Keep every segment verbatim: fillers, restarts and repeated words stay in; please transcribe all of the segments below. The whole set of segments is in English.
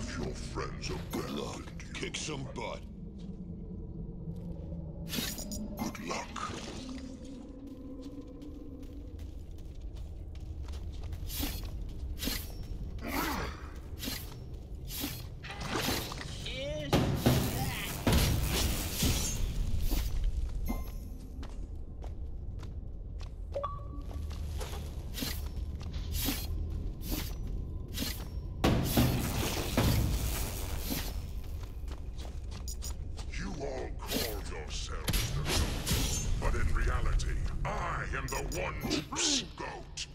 if your friends abandoned you. Kick some butt. Good luck. The one true goat.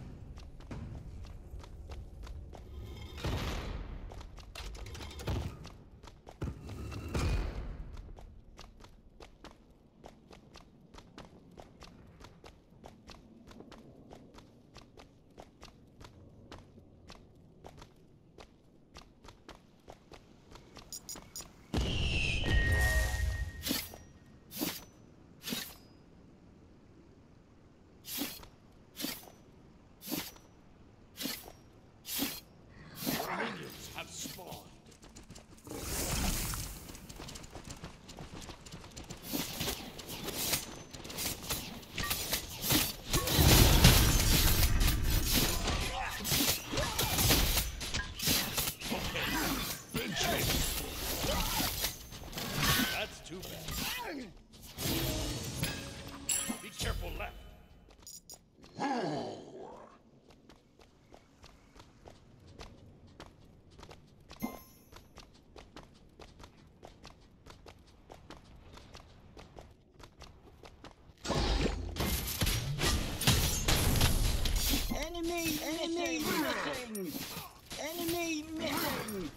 Enemy, enemy missing! Enemy missing!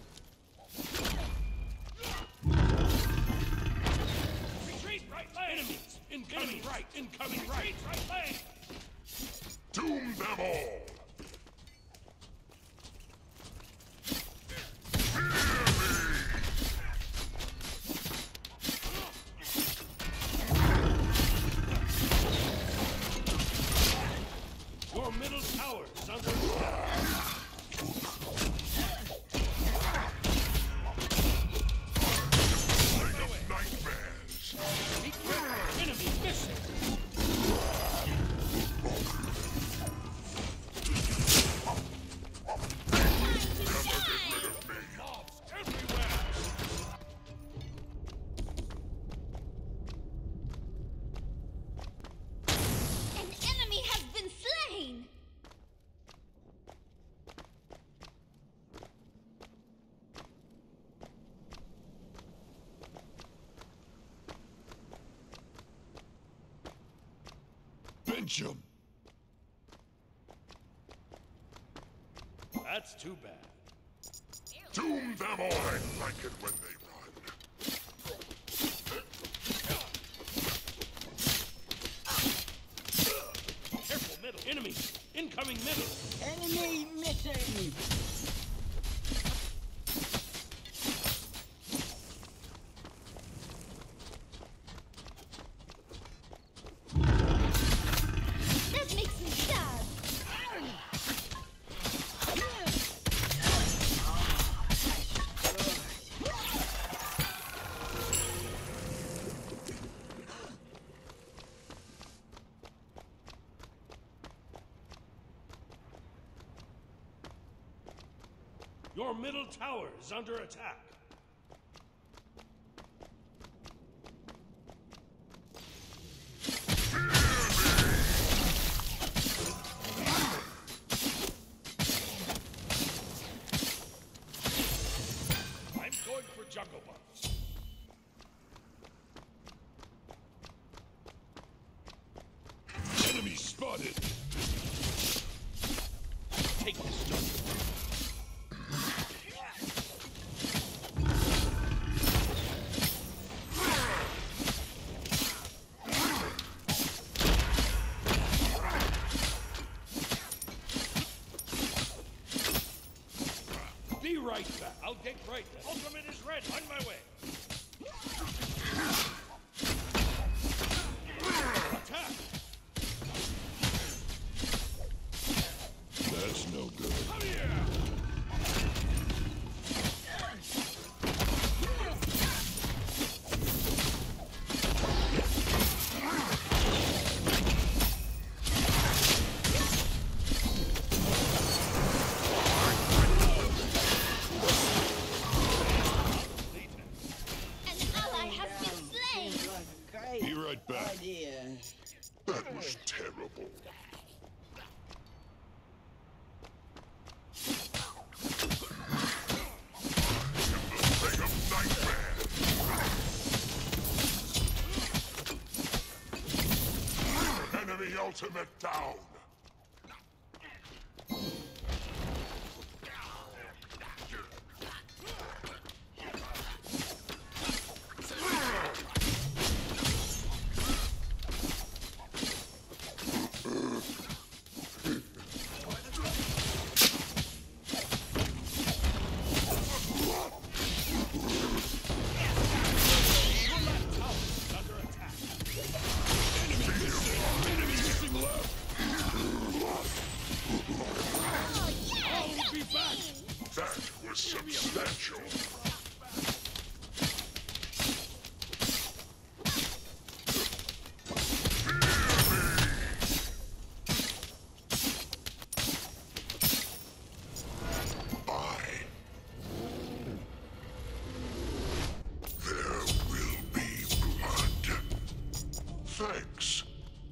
Retreat right lane! Enemies! Incoming Enemies. right! Incoming right! Retreat right lane! Doom them all! Your middle tower is under attack. Nightmares! Be careful! Enemy missing! Pinch him. That's too bad. Doom them all! I like it when they run. Careful middle. Enemy! Incoming middle! Enemy missing! Your middle tower is under attack. I'm going for jungle buffs. Enemy spotted. Take this jungle. Be right back. I'll get right there. Ultimate is ready. On my way. Attack! That's no good. Come here! ultimate down. That was substantial. Thanks.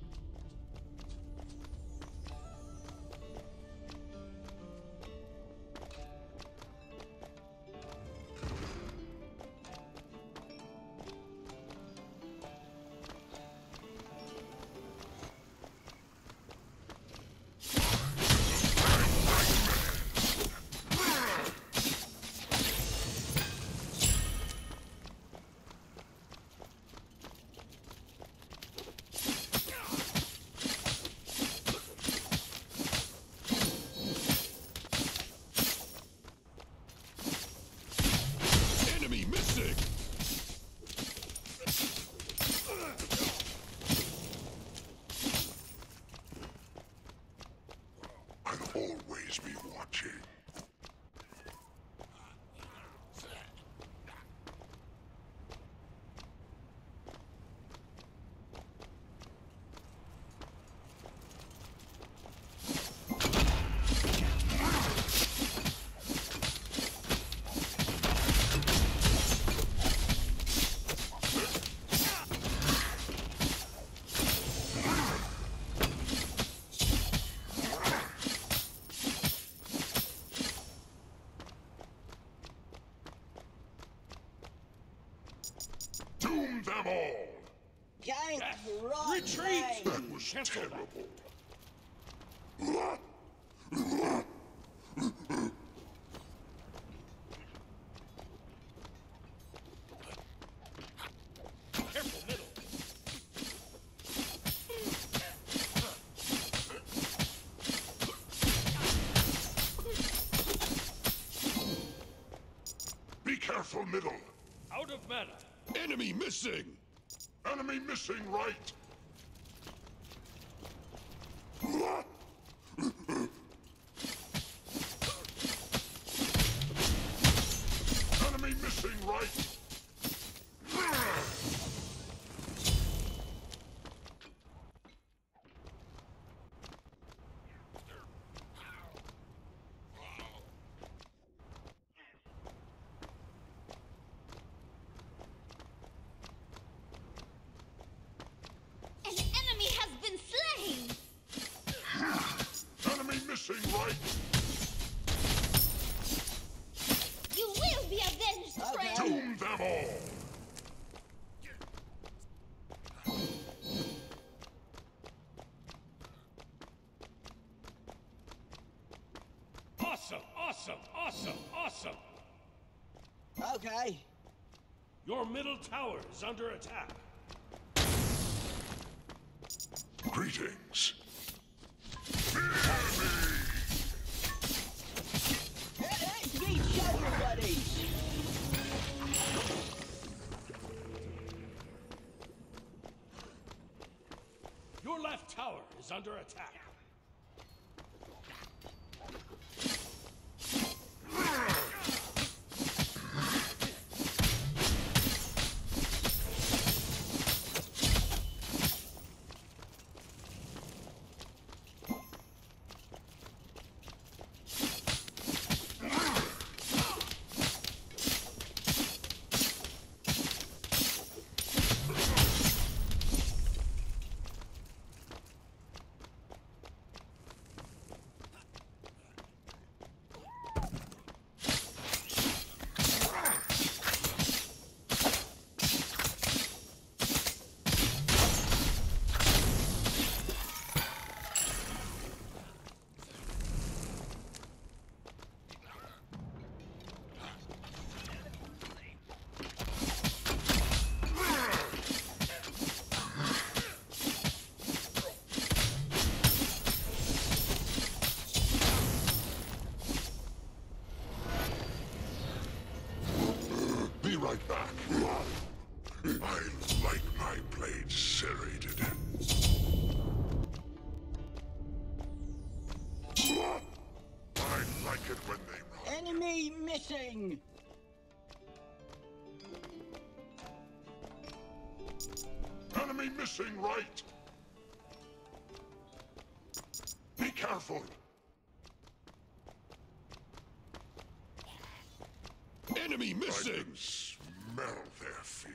I'll always be watching. Doom them all! Gank Yes. right Retreat! way. That was Cancel that. terrible. Careful, middle. Be careful, middle. Out of mana. Enemy missing! Enemy missing right. Enemy missing right. An enemy has been slain! Enemy missing right. You will be avenged, Okay. friend! Doom them all. Awesome, awesome, awesome, awesome. Okay. Your middle tower is under attack. Greetings. Fear me. It's me, Shadow Buddies. Your left tower is under attack. it when they run. Enemy missing. Enemy missing right. Be careful. Enemy I missing! can smell their fear.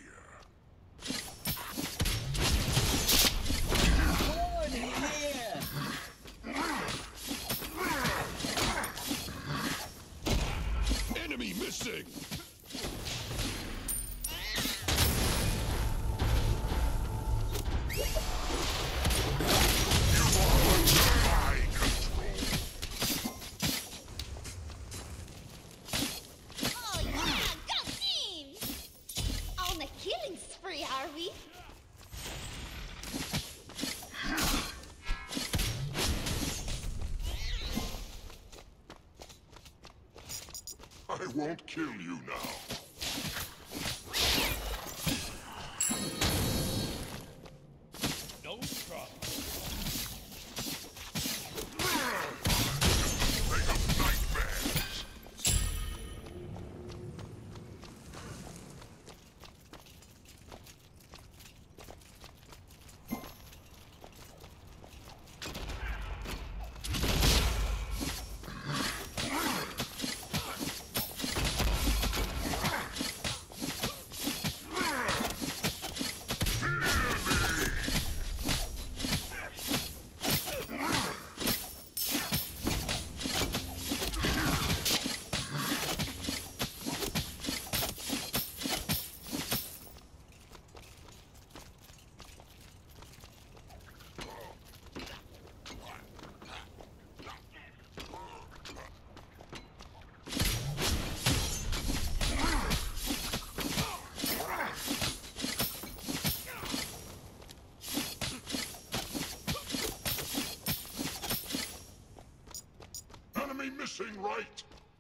Forward here. Enemy missing! You are under my control. Oh yeah, go team! On a killing spree, are we? I won't kill you now. No problem. They have nightmares. Enemy missing right.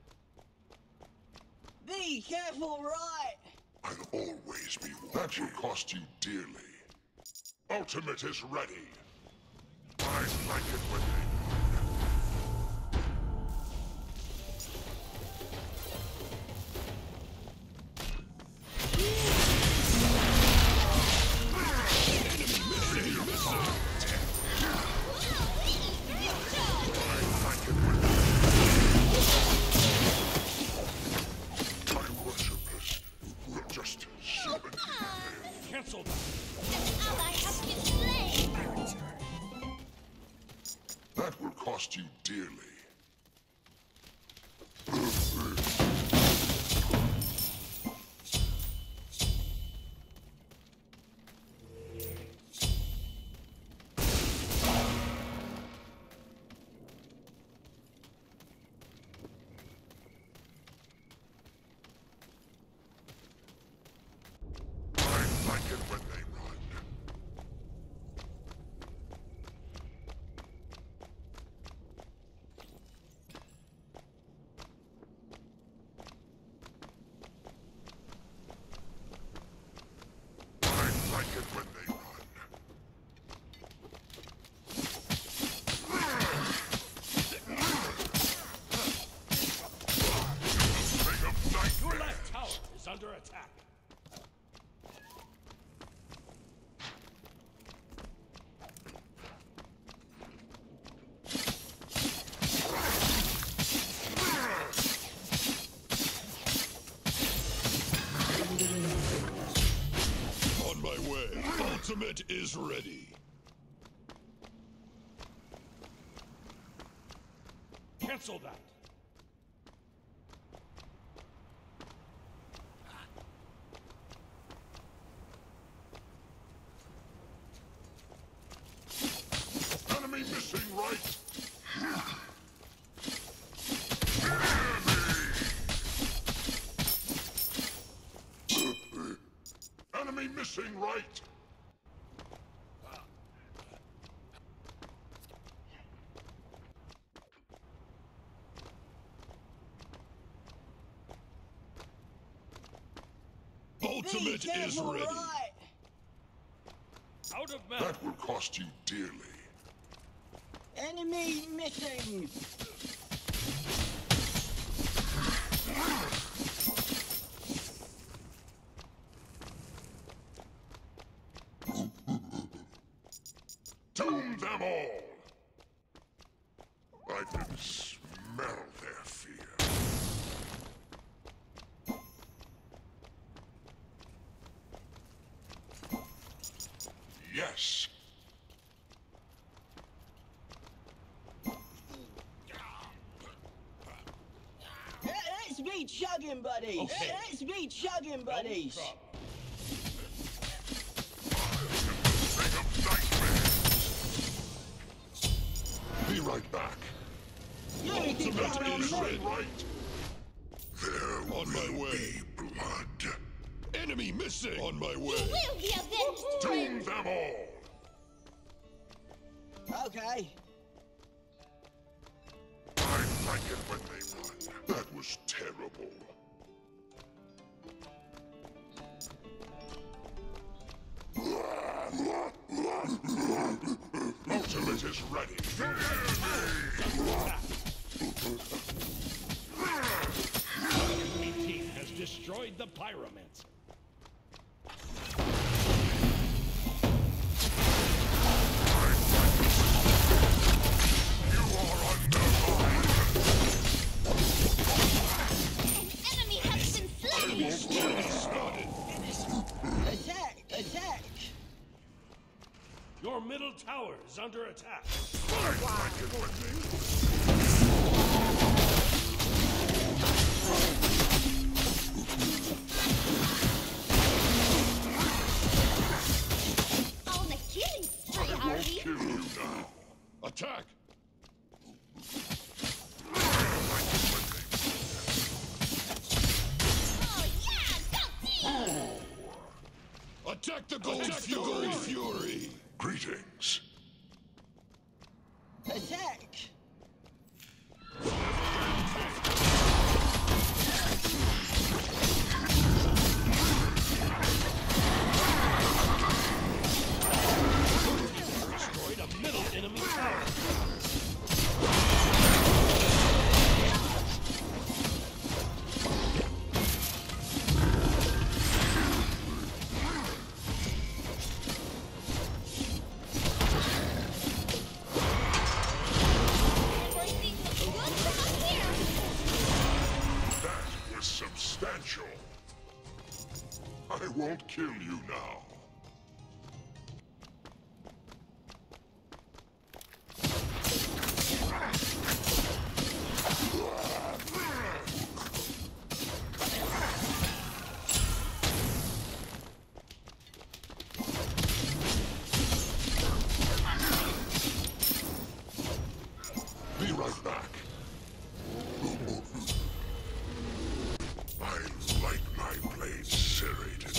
Be careful, right. I'll always be watching. That will cost you dearly. Ultimate is ready. I like it when they My worshippers will just summon you. Cancel that. An ally has been slain! That will cost you dearly. I like it when they run. I like it when they run. Ring of Your nightmares. left tower is under attack. On my way. Ultimate is ready. Cancel that. Enemy missing right. Enemy! Enemy missing right. Be Ultimate is careful, ready. right. Out of mana. That will cost you dearly. Enemy missing. success. Let's be chugging buddies. Okay. Let's be chugging buddies. No problem. Be right back. You think Ultimate you're is on ready. me? Right. There On my will way. be blood. Enemy missing! On my You way! will be avenged. Doom them all. Okay. I like it when they run. That was terrible. Ultimate is ready. Enemy team has destroyed the Pyromancer. You are under mine. An enemy has been slain. Spotted! Attack! Attack! Your middle tower is under attack. I like it when they On a killing spree, I are won't we? kill you now. Attack! Oh yeah, go team! Attack the Gold Attack the Fury! Gold Fury! Greetings. Attack! Destroyed a middle enemy tower. Everything looks good from up here. That was substantial. I won't kill you now. Be right back. I like my blades serrated.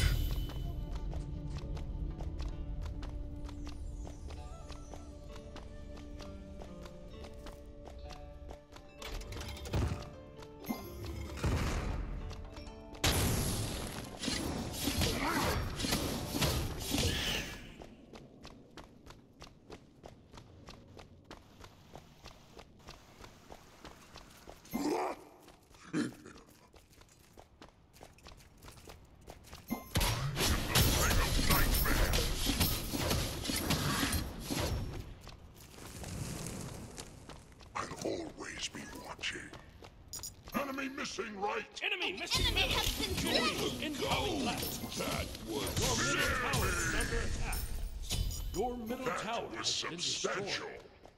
I'll always be watching. Enemy missing right. Enemy missing Enemy middle. has been slain. Incoming left. That was Your middle tower is under attack. Your middle That tower was has been substantial. destroyed.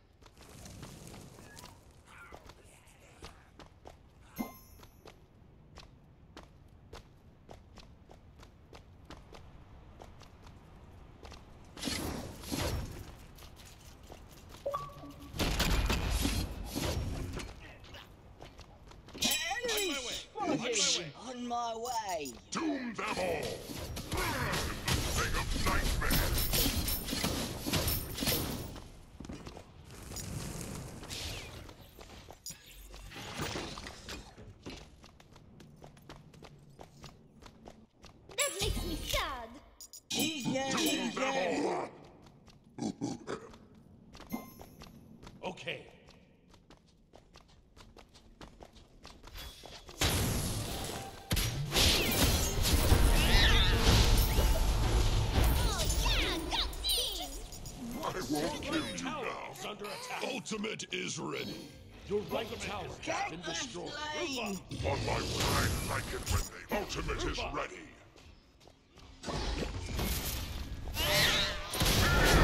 Enemy my way. spotted! On my way! Doom them all. Thing of nightmares. That makes me sad. Easy, Doom them easy! all. Okay. Oh yeah, go team! I won't Your kill right you tower now. is under attack. Ultimate is ready. Your right tower has Get been the destroyed. flame! On my way. I like it when they. Ultimate is ready.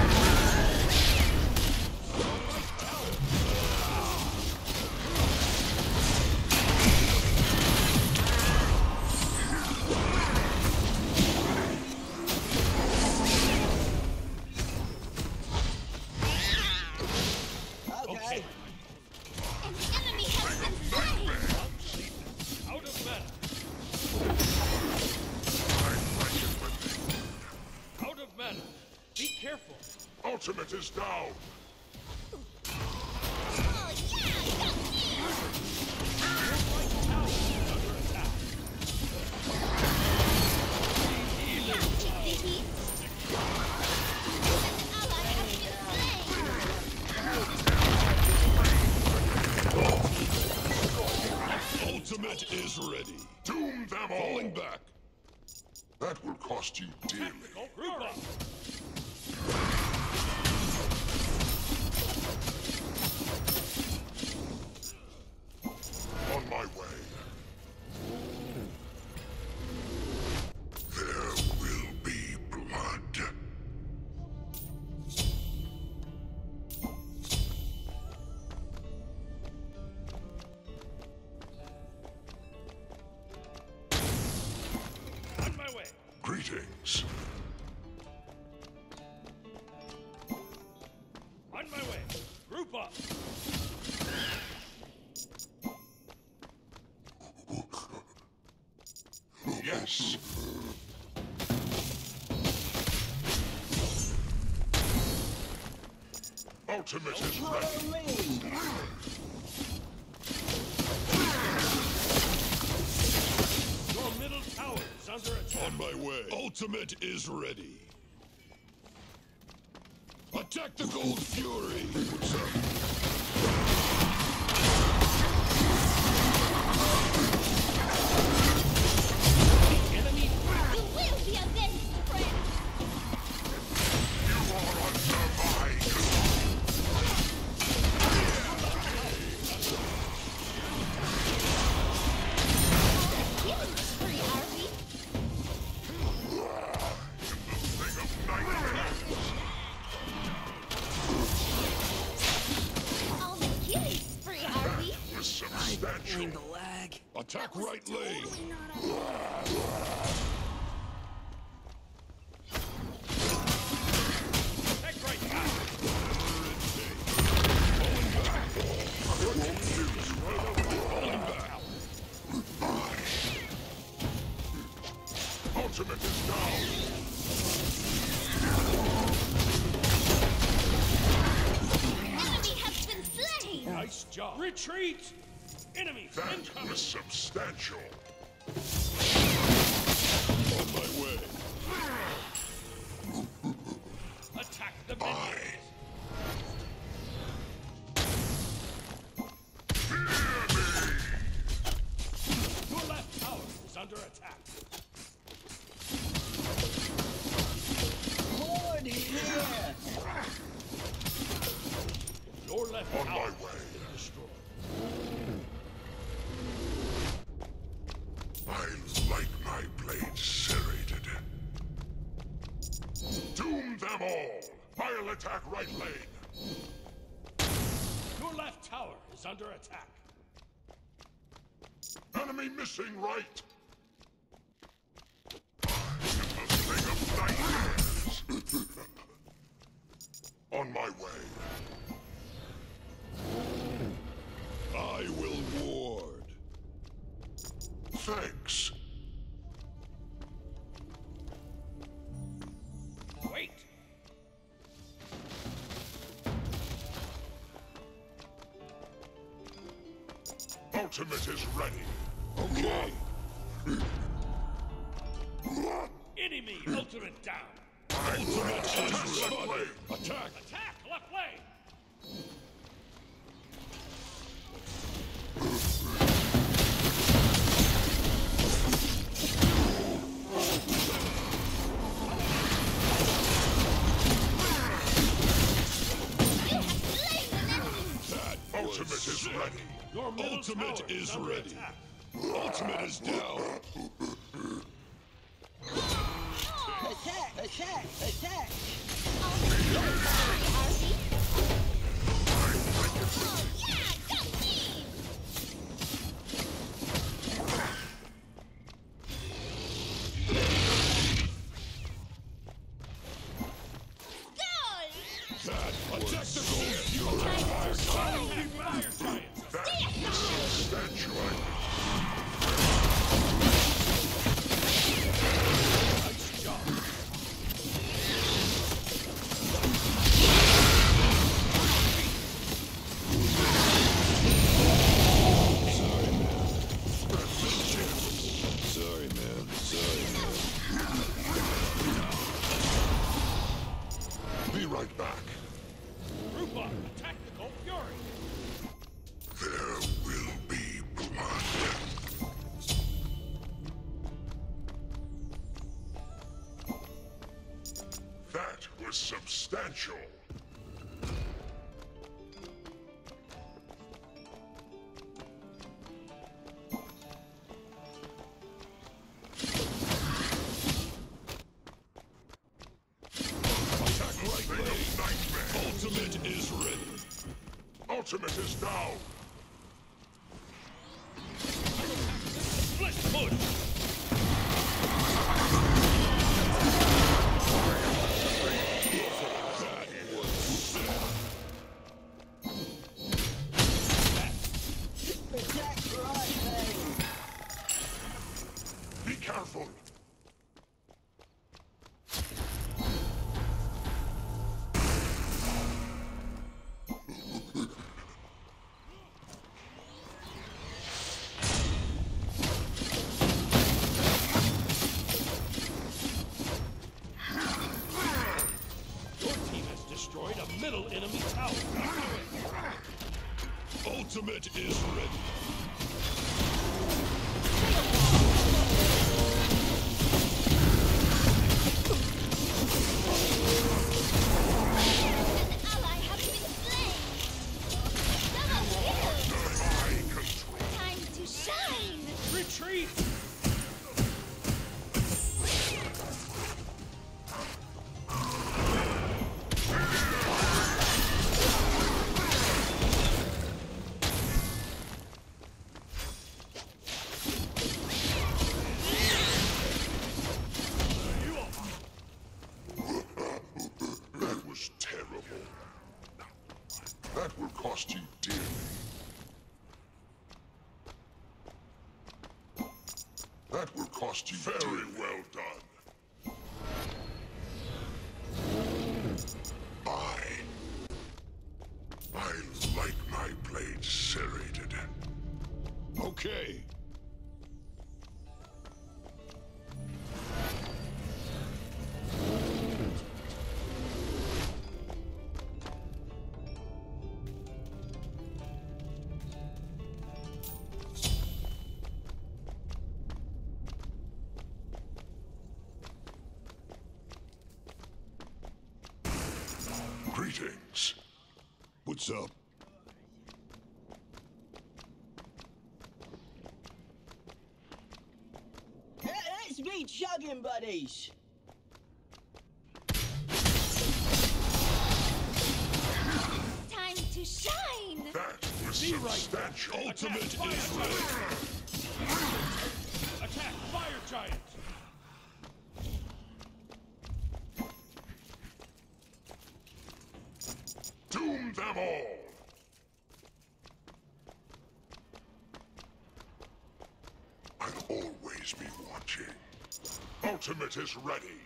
is down. Oh yeah, got him! Can't take the heat. An ally has been slain. Ultimate is ready. Doom them all. Falling back. That will cost you dearly. Go group up. On my way. There will be blood. On my way. Greetings. On my way. Group up. Yes. Ultimate is ready. Follow me. Your middle tower is under attack. On my way. Ultimate is ready. Attack the Gold Fury. Enemy You will be avenged, friend. You are under my control. Killing spree, are we? Thing of nightmares. On the killing spree, are we? Was substantial. lag. Attack right lane. Totally not a- Take right back. Falling back. Ultimate is down. Enemy has been slain. Nice job. Retreat. Enemies That incoming. was substantial. On my way. Attack the I. minions. Your left tower is under attack. Horde here. Your left On tower my has way. been destroyed. I like my blades serrated. Doom them all. I'll attack right lane. Your left tower is under attack. Enemy missing right. I am a thing of nightmares. On my way. I will ward. Thanks. Wait. Ultimate is ready. Okay. Enemy ultimate down. Ultimate is Attack ready. lane. Attack. Attack left lane. You have slain an enemy. That Ultimate was is sick. ready. Your middle Ultimate tower is under ready. attack. Ultimate is down. Attack, attack, attack. On the killing spree, are we? Oh yeah, got him! Goal! That attack the Gold Fury. Fire giants. That was substantial. Nice job. substantial. Attack right lane. Nightmare. Ultimate is ready. Ultimate is down. Split push! Attack right lane. Be careful. Your team has destroyed a middle enemy tower. Ultimate is ready. An ally has been slain. Double kill. My control. Time to shine. Retreat! That was terrible. That will cost you dearly. That will cost you very dearly. Well done. I... I like my blade serrated. Okay. Greetings. What's up? Let- Let's be chugging buddies. Time to shine. That was Be right substantial. Ultimate Attack, is fire ready. giant! Attack fire giant! Doom them all. I'll always be watching. Ultimate is ready.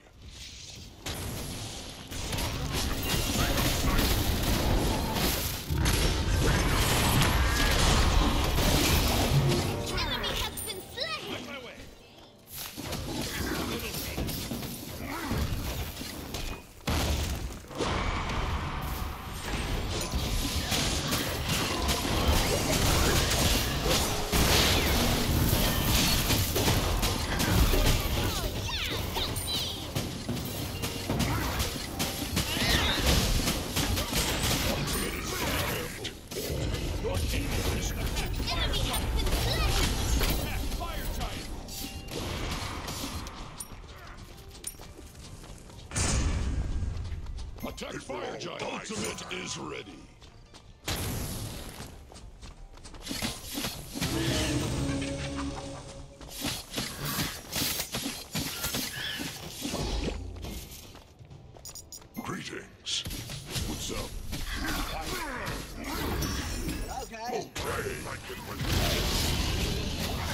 Enemy has been slain. My way! Your team is attack! Enemy has been slain. Attack fire giant! Attack It will fire all giant. die Ultimate tonight. is ready. Greetings. What's up? Okay. Okay, I can wait.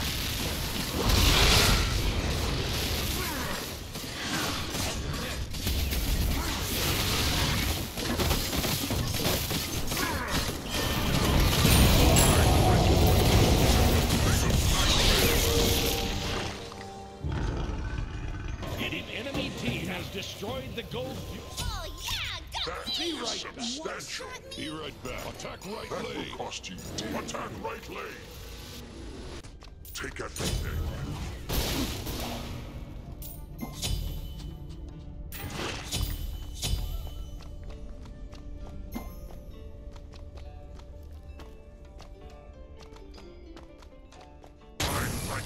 An enemy team has destroyed the gold. Oh yeah, go That team. is substantial. Be right back. Attack right That lane. will cost you dear. Attack right lane. Take everything.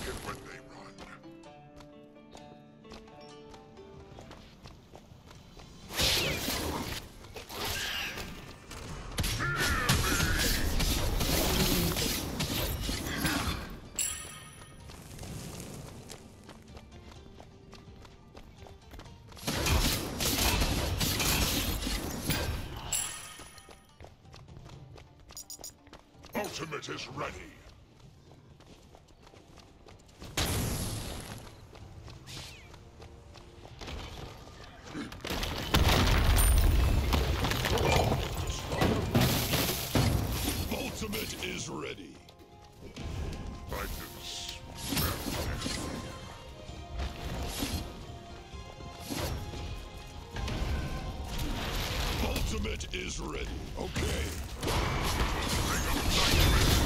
it when they run. Ultimate is ready. Ultimate is ready. I can smell it. Ultimate is ready. Okay. Bring up Nightmare.